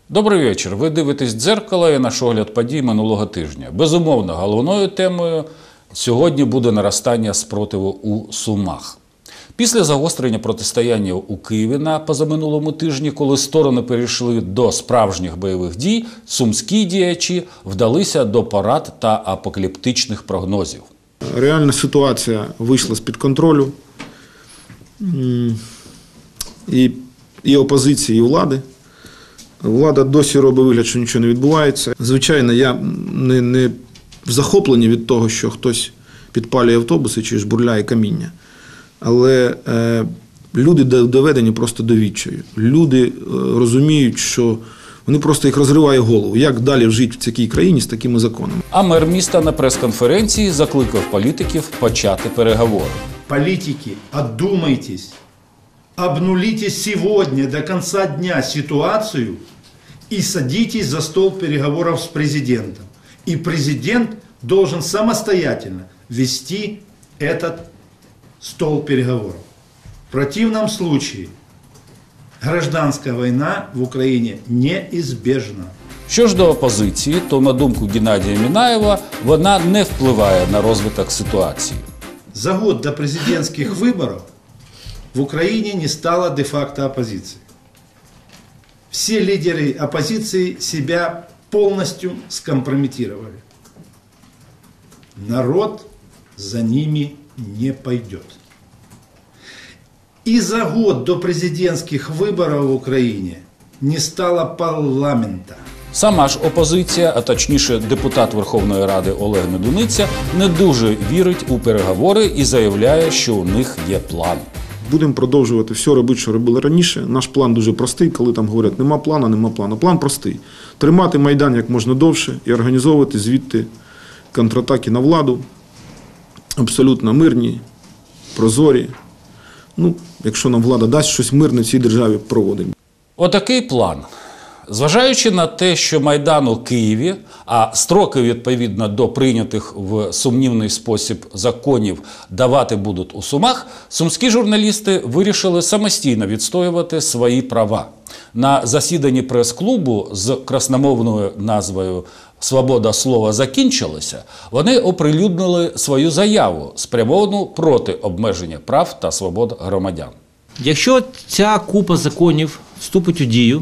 Добрий вечір. Ви дивитесь «Дзеркало» і наш огляд подій минулого тижня. Безумовно, головною темою сьогодні буде наростання спротиву у Сумах. Після загострення протистояння у Києві на позаминулому тижні, коли сторони перейшли до справжніх бойових дій, сумські діячі вдалися до порад та апокаліптичних прогнозів. Реальна ситуація вийшла з-під контролю і опозиції, і влади. Влада досі робить вигляд, що нічого не відбувається. Звичайно, я не захоплений від того, що хтось підпалює автобуси чи жбурляє каміння. Але люди доведені просто до відчаю. Люди розуміють, що вони просто їх розриває голову. Як далі жити в цій країні з такими законами? А мер міста на прес-конференції закликав політиків почати переговори. Політики, одумайтесь, обнулите сегодня до конца дня ситуацию и садитесь за стол переговоров с президентом. И президент должен самостоятельно вести этот стол переговоров. В противном случае гражданская война в Украине неизбежна. Що ж до опозиції, то, на думку Геннадія Мінаєва, вона не впливає на розвиток ситуації. За год до президентских выборов в Украине не стало де-факто оппозиции. Все лидеры оппозиции себя полностью скомпрометировали. Народ за ними не пойдет. И за год до президентских выборов в Украине не стало парламента. Сама ж опозиція, а точніше депутат Верховної Ради Олег Медуниця, не дуже вірить у переговори і заявляє, що у них є план. Будемо продовжувати все робити, що робили раніше. Наш план дуже простий, коли там говорять, нема плану, нема плану. План простий. Тримати Майдан як можна довше і організовувати звідти контратаки на владу. Абсолютно мирні, прозорі. Якщо нам влада дасть щось мирне в цій державі, проводимо. Отакий план. Зважаючи на те, що Майдан у Києві, а строки відповідно до прийнятих в сумнівний спосіб законів давати будуть у Сумах, сумські журналісти вирішили самостійно відстоювати свої права. На засіданні прес-клубу з красномовною назвою «Свобода слова закінчилася» вони оприлюднили свою заяву, спрямовану проти обмеження прав та свобод громадян. Якщо ця купа законів вступить у дію,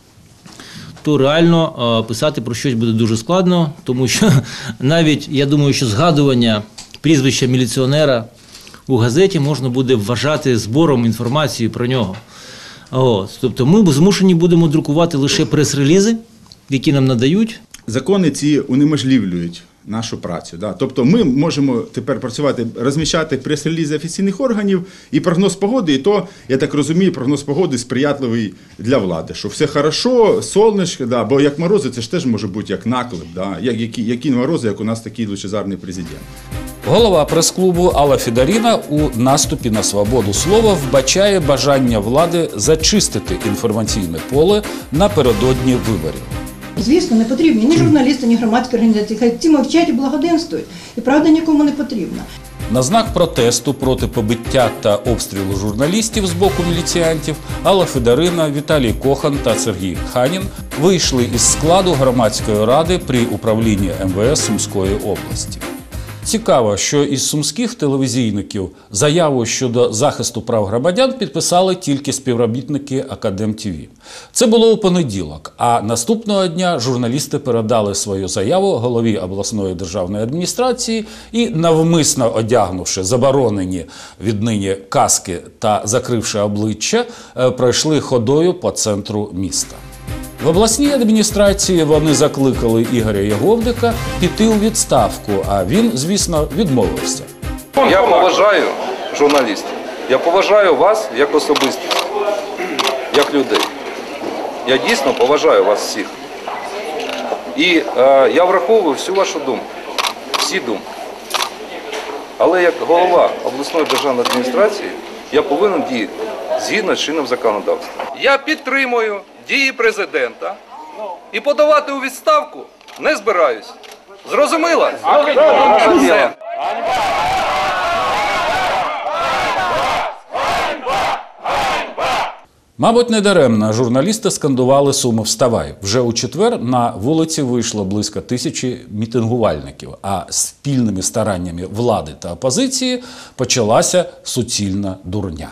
то реально писати про щось буде дуже складно, тому що навіть, я думаю, що згадування прізвища міліціонера у газеті можна буде вважати збором інформації про нього. Тобто ми змушені будемо друкувати лише прес-релізи, які нам надають. Закони ці унеможливлюють нашу працю. Да? Тобто ми можемо тепер працювати, розміщати прес-релізи офіційних органів і прогноз погоди, і то, я так розумію, прогноз погоди сприятливий для влади, що все хорошо, сонечко, да? Бо як морози, це ж теж може бути як наклеп, да? Які морози, як у нас такий лучезарний президент. Голова прес-клубу Алла Федоріна у наступі на свободу слова вбачає бажання влади зачистити інформаційне поле напередодні виборів. Звісно, не потрібні ні журналісти, ні громадські організації. Хай ці мовчать і благоденствують. І правда нікому не потрібна. На знак протесту проти побиття та обстрілу журналістів з боку міліціантів Алла Федоріна, Віталій Кохан та Сергій Ханін вийшли із складу громадської ради при управлінні МВС Сумської області. Цікаво, що із сумських телевізійників заяву щодо захисту прав громадян підписали тільки співробітники Академ-ТВ. Це було у понеділок, а наступного дня журналісти передали свою заяву голові обласної державної адміністрації і, навмисно одягнувши заборонені віднині каски та закривши обличчя, пройшли ходою по центру міста. В обласній адміністрації вони закликали Ігоря Яговника піти у відставку, а він, звісно, відмовився. Я поважаю журналістів, я поважаю вас як особистість, як людей. Я дійсно поважаю вас всіх. І я враховую всю вашу думку, всі думки. Але як голова обласної державної адміністрації я повинен діяти згідно з чинним законодавством. Я підтримую дії президента і подавати у відставку не збираюсь. Зрозуміло? Все. Мабуть, недаремно журналісти скандували «Суми, вставай». Вже у четвер на вулиці вийшло близько 1000 мітингувальників, а спільними стараннями влади та опозиції почалася суцільна дурня.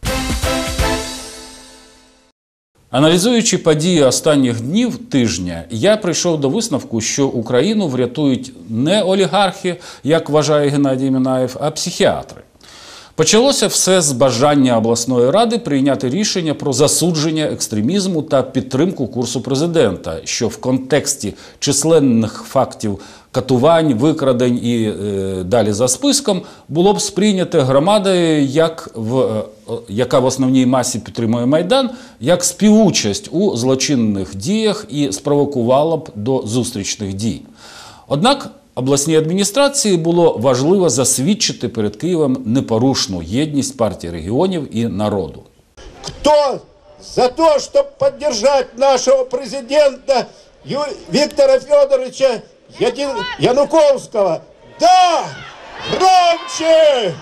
Аналізуючи події останніх днів тижня, я прийшов до висновку, що Україну врятують не олігархи, як вважає Геннадій Мінаєв, а психіатри. Почалося все з бажання обласної ради прийняти рішення про засудження екстремізму та підтримку курсу президента, що в контексті численних фактів катувань, викрадень і далі за списком було б сприйняте громадою, яка в основній масі підтримує Майдан, як співучасть у злочинних діях і спровокувала б до зустрічних дій. Однак обласній адміністрації було важливо засвідчити перед Києвом непорушну єдність партії регіонів і народу. Хто за те, щоб підтримати нашого президента Віктора Федоровича Януковського? Да! Громче!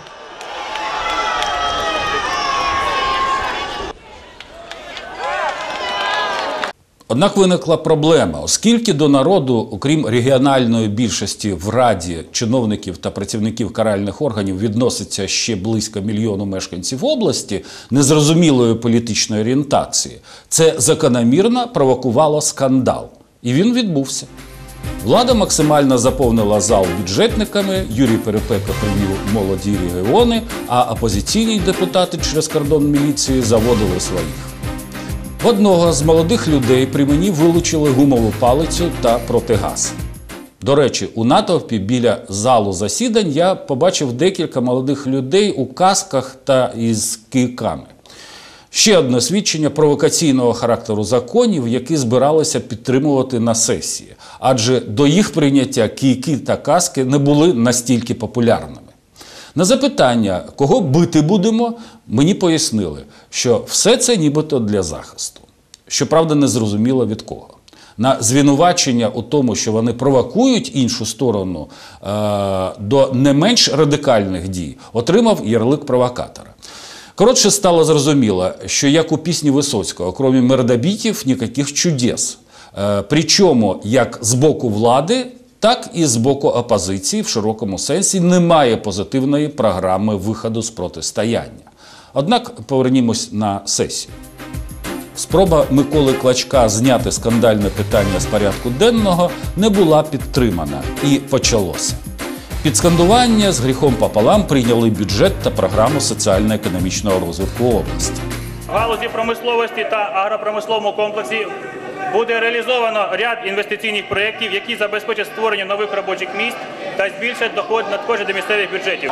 Однак виникла проблема, оскільки до народу, окрім регіональної більшості в Раді, чиновників та працівників каральних органів відноситься ще близько 1 мільйона мешканців області незрозумілої політичної орієнтації, це закономірно провокувало скандал. І він відбувся. Влада максимально заповнила зал бюджетниками, Юрій Перепека привів молоді регіони, а опозиційні депутати через кордон міліції заводили своїх. В одного з молодих людей при мені вилучили гумову палицю та протигаз. До речі, у натовпі біля залу засідань я побачив декілька молодих людей у касках та із кийками. Ще одне свідчення провокаційного характеру законів, які збиралися підтримувати на сесії. Адже до їх прийняття кийки та каски не були настільки популярними. На запитання, кого бити будемо, мені пояснили, що все це нібито для захисту. Щоправда, не зрозуміло від кого. На звинувачення у тому, що вони провокують іншу сторону до не менш радикальних дій, отримав ярлик провокатора. Коротше, стало зрозуміло, що як у пісні Висоцького, крім мердобітів, ніяких чудес. Причому як з боку влади, так і з боку опозиції в широкому сенсі немає позитивної програми виходу з протистояння. Однак повернімось на сесію. Спроба Миколи Клочка зняти скандальне питання з порядку денного не була підтримана і почалося. Під скандування з гріхом пополам прийняли бюджет та програму соціально-економічного розвитку області. В галузі промисловості та агропромисловому комплексі буде реалізовано ряд інвестиційних проєктів, які забезпечать створення нових робочих місць та збільшать надходження до місцевих бюджетів.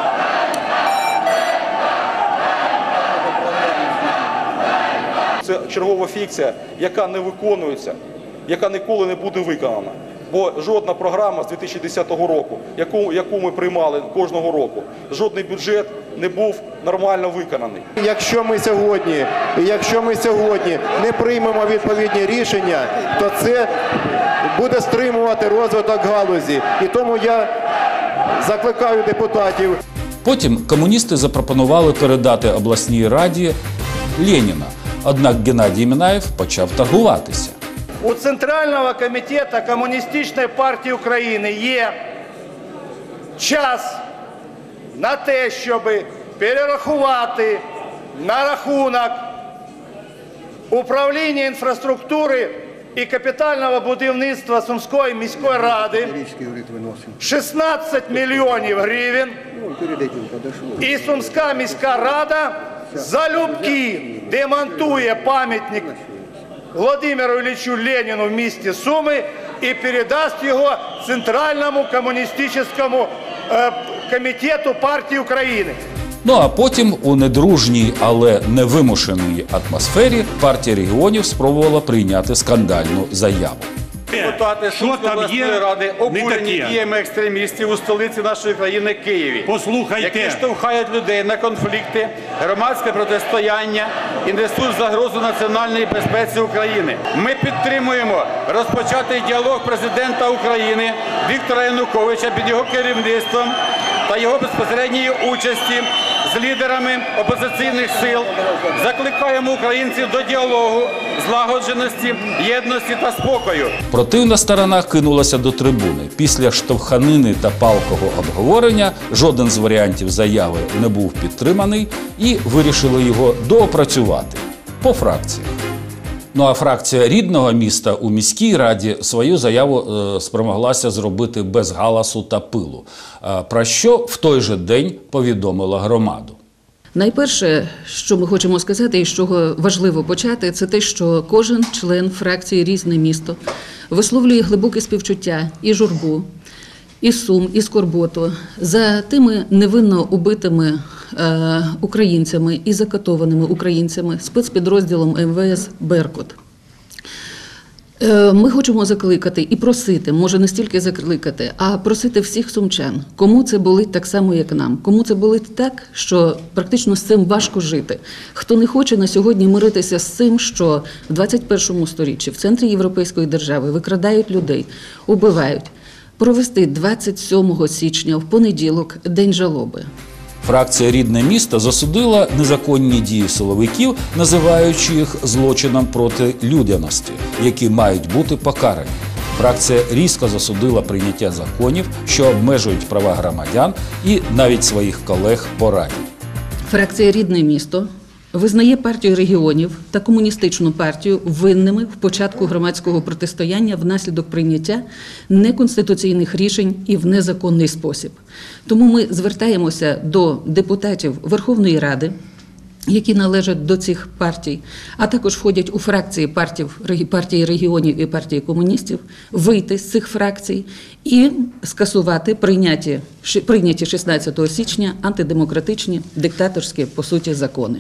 Це чергова фікція, яка не виконується, яка ніколи не буде виконана. Бо жодна програма з 2010 року, яку ми приймали кожного року, жодний бюджет не був нормально виконаний. Якщо ми сьогодні не приймемо відповідні рішення, то це буде стримувати розвиток галузі. І тому я закликаю депутатів. Потім комуністи запропонували передати обласній раді Леніна. Однак Геннадій Мінаєв почав торгуватися. У Центрального комітету Комуністичної партії України є час на те, щоб перерахувати на рахунок управління інфраструктури і капітального будівництва Сумської міської ради 16 мільйонів гривень. І Сумська міська рада залюбки демонтує пам'ятник Владимиру Іллічу Леніну в місті Суми і передасть його Центральному комуністичному комітету партії України. Ну а потім у недружній, але невимушеній атмосфері партія регіонів спробувала прийняти скандальну заяву. Депутати Сумської обласної ради обурені діями екстремістів у столиці нашої країни Києві, які штовхають людей на конфлікти, громадське протистояння і несуть загрозу національній безпеці України. Ми підтримуємо розпочатий діалог президента України Віктора Януковича під його керівництвом та його безпосередньої участі з лідерами опозиційних сил. Закликаємо українців до діалогу, злагодженості, єдності та спокою. Противна сторона кинулася до трибуни. Після штовханини та палкого обговорення жоден з варіантів заяви не був підтриманий і вирішили його доопрацювати по фракціях. Ну а фракція рідного міста у міській раді свою заяву спромоглася зробити без галасу та пилу, про що в той же день повідомила громаду. Найперше, що ми хочемо сказати і з чого важливо почати, це те, що кожен член фракції «Різне місто» висловлює глибоке співчуття і журбу, і сум, і скорботу за тими невинно убитими українцями і закатованими українцями спецпідрозділом МВС «Беркут». Ми хочемо закликати і просити, може не стільки закликати, а просити всіх сумчан, кому це болить так само, як нам, кому це болить так, що практично з цим важко жити. Хто не хоче на сьогодні миритися з цим, що в 21 сторіччі в центрі європейської держави викрадають людей, убивають, провести 27 січня в понеділок День жалоби. Фракція «Рідне місто» засудила незаконні дії силовиків, називаючи їх злочином проти людяності, які мають бути покарані. Фракція різко засудила прийняття законів, що обмежують права громадян і навіть своїх колег по раді. Фракція «Рідне місто» визнає партію регіонів та комуністичну партію винними в початку громадського протистояння внаслідок прийняття неконституційних рішень і в незаконний спосіб. Тому ми звертаємося до депутатів Верховної Ради, які належать до цих партій, а також входять у фракції партії регіонів і партії комуністів, вийти з цих фракцій і скасувати прийняті 16 січня антидемократичні, диктаторські, по суті, закони.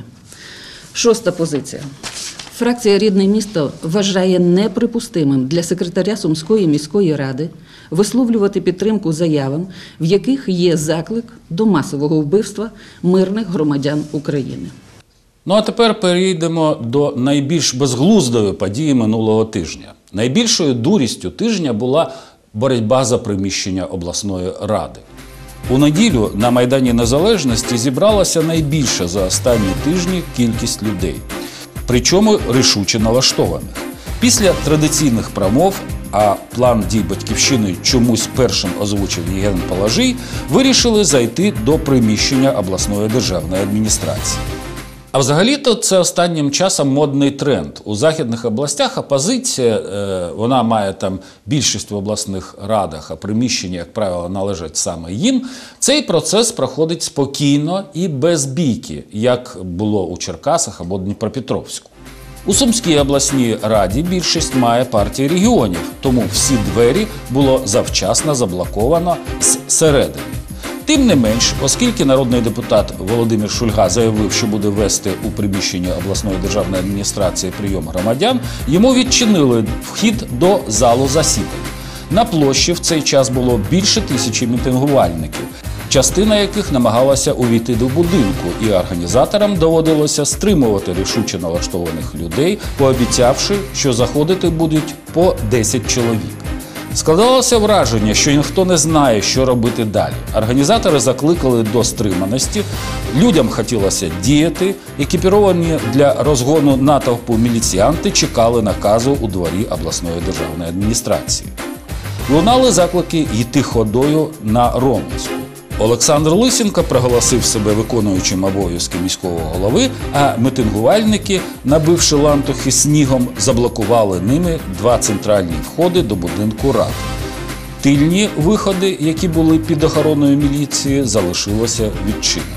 Шоста позиція. Фракція «Рідне місто» вважає неприпустимим для секретаря Сумської міської ради висловлювати підтримку заявам, в яких є заклик до масового вбивства мирних громадян України. Ну а тепер перейдемо до найбільш безглуздої події минулого тижня. Найбільшою дурістю тижня була боротьба за приміщення обласної ради. У неділю на Майдані Незалежності зібралася найбільша за останні тижні кількість людей, причому рішуче налаштованих. Після традиційних промов, а план дій «Батьківщини» чомусь першим озвучив Євген Палажий, вирішили зайти до приміщення обласної державної адміністрації. А взагалі-то це останнім часом модний тренд. У західних областях опозиція, вона має там більшість в обласних радах, а приміщення, як правило, належать саме їм. Цей процес проходить спокійно і без бійки, як було у Черкасах або Дніпропетровську. У Сумській обласній раді більшість має партія регіонів, тому всі двері було завчасно заблоковано зсередини. Тим не менш, оскільки народний депутат Володимир Шульга заявив, що буде вести у приміщенні обласної державної адміністрації прийом громадян, йому відчинили вхід до залу засідань. На площі в цей час було більше 1000 мітингувальників, частина яких намагалася увійти до будинку, і організаторам доводилося стримувати рішуче налаштованих людей, пообіцявши, що заходити будуть по 10 чоловік. Складалося враження, що ніхто не знає, що робити далі. Організатори закликали до стриманості, людям хотілося діяти, екіпіровані для розгону натовпу міліціянти чекали наказу у дворі обласної державної адміністрації. Лунали заклики йти ходою на Роменську. Олександр Лисенко проголосив себе виконуючим обов'язки міського голови, а мітингувальники, набивши лантухи снігом, заблокували ними 2 центральні входи до будинку ради. Тильні виходи, які були під охороною міліції, залишилися відчиненими.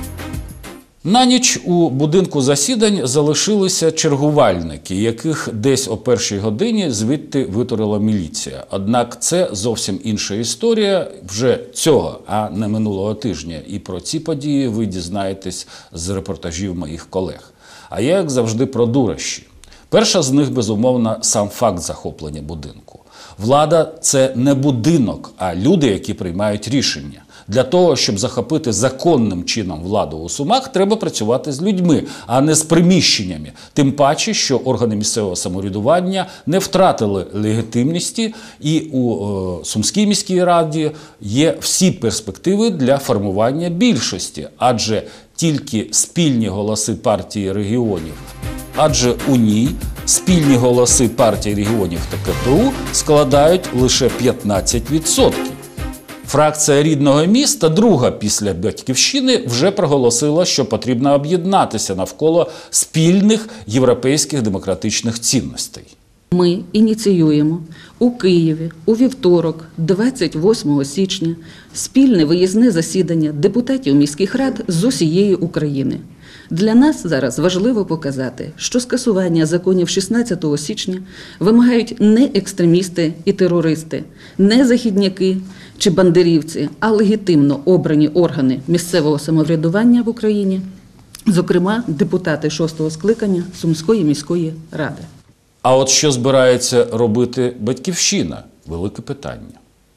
На ніч у будинку засідань залишилися чергувальники, яких десь о 1-й годині звідти витурила міліція. Однак це зовсім інша історія вже цього, а не минулого тижня. І про ці події ви дізнаєтесь з репортажів моїх колег. А я, як завжди, про дурощі. Перша з них, безумовно, сам факт захоплення будинку. Влада – це не будинок, а люди, які приймають рішення. Для того, щоб захопити законним чином владу у Сумах, треба працювати з людьми, а не з приміщеннями. Тим паче, що органи місцевого самоврядування не втратили легітимності, і у Сумській міській раді є всі перспективи для формування більшості, адже тільки спільні голоси партії регіонів, адже у ній спільні голоси партії регіонів та КПУ складають лише 15%. Фракція рідного міста, друга після Батьківщини, вже проголосила, що потрібно об'єднатися навколо спільних європейських демократичних цінностей. Ми ініціюємо у Києві у вівторок, 28 січня, спільне виїзне засідання депутатів міських рад з усієї України. Для нас зараз важливо показати, що скасування законів 16 січня вимагають не екстремісти і терористи, не західняки чи бандерівці, а легітимно обрані органи місцевого самоврядування в Україні, зокрема депутати 6-го скликання Сумської міської ради. А от що збирається робити Батьківщина? Велике питання.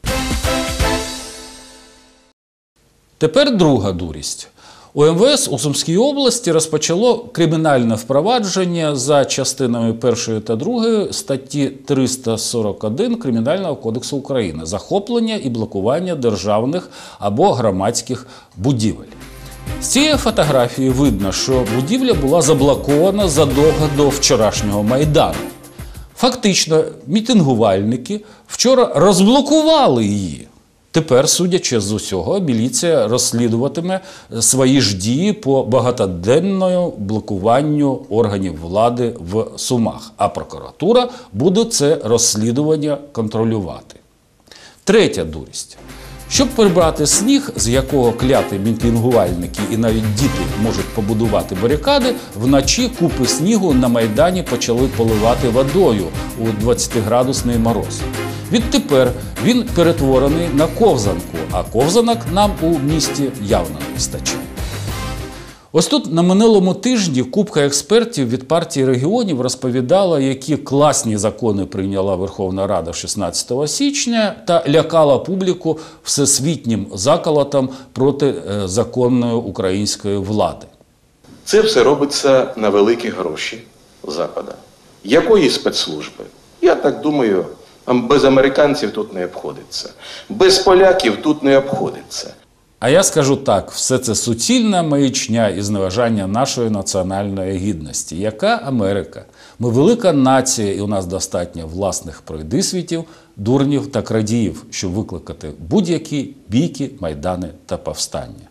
Тепер друга дурість. У МВС у Сумській області розпочало кримінальне впровадження за частинами 1 та 2 статті 341 Кримінального кодексу України «Захоплення і блокування державних або громадських будівель». З цієї фотографії видно, що будівля була заблокована задовго до вчорашнього Майдану. Фактично, мітингувальники вчора розблокували її. Тепер, судячи з усього, міліція розслідуватиме свої ж дії по багатоденному блокуванню органів влади в Сумах, а прокуратура буде це розслідування контролювати. Третя дурість. Щоб прибрати сніг, з якого кляті мітингувальники і навіть діти можуть побудувати барикади, вночі купи снігу на Майдані почали поливати водою у 20-градусний мороз. Відтепер він перетворений на ковзанку, а ковзанок нам у місті явно не вистачає. Ось тут на минулому тижні купка експертів від партії регіонів розповідала, які класні закони прийняла Верховна Рада 16 січня та лякала публіку всесвітнім заколотом проти законної української влади. Це все робиться на великі гроші Захода. Якої спецслужби? Я так думаю, без американців тут не обходиться. Без поляків тут не обходиться. А я скажу так, все це суцільна маячня і зневажання нашої національної гідності. Яка Америка? Ми велика нація і у нас достатньо власних пройдисвітів, дурнів та крадіїв, щоб викликати будь-які бійки, майдани та повстання.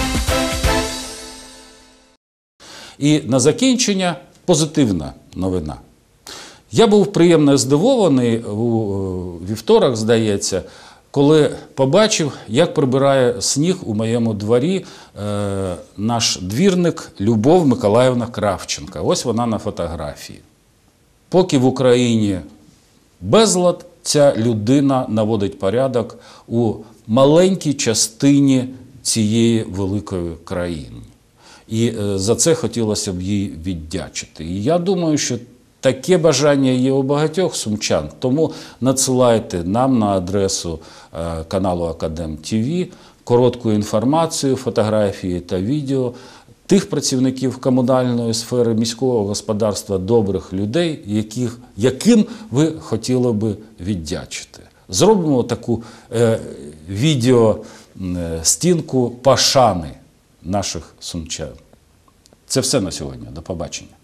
І на закінчення позитивна новина. Я був приємно здивований у вівторок, здається, коли побачив, як прибирає сніг у моєму дворі наш двірник Любов Миколаївна Кравченка. Ось вона на фотографії. Поки в Україні безлад, ця людина наводить порядок у маленькій частині цієї великої країни. І за це хотілося б їй віддячити. І я думаю, що таке бажання є у багатьох сумчан, тому надсилайте нам на адресу каналу Академ ТВ коротку інформацію, фотографії та відео тих працівників комунальної сфери, міського господарства, добрих людей, яким ви хотіли би віддячити. Зробимо таку відеостінку пошани наших сумчан. Це все на сьогодні. До побачення.